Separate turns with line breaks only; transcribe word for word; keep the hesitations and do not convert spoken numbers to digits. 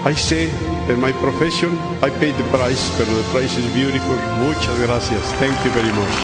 I say, in my profession, I paid the price, but the price is beautiful. Muchas gracias. Thank you very much.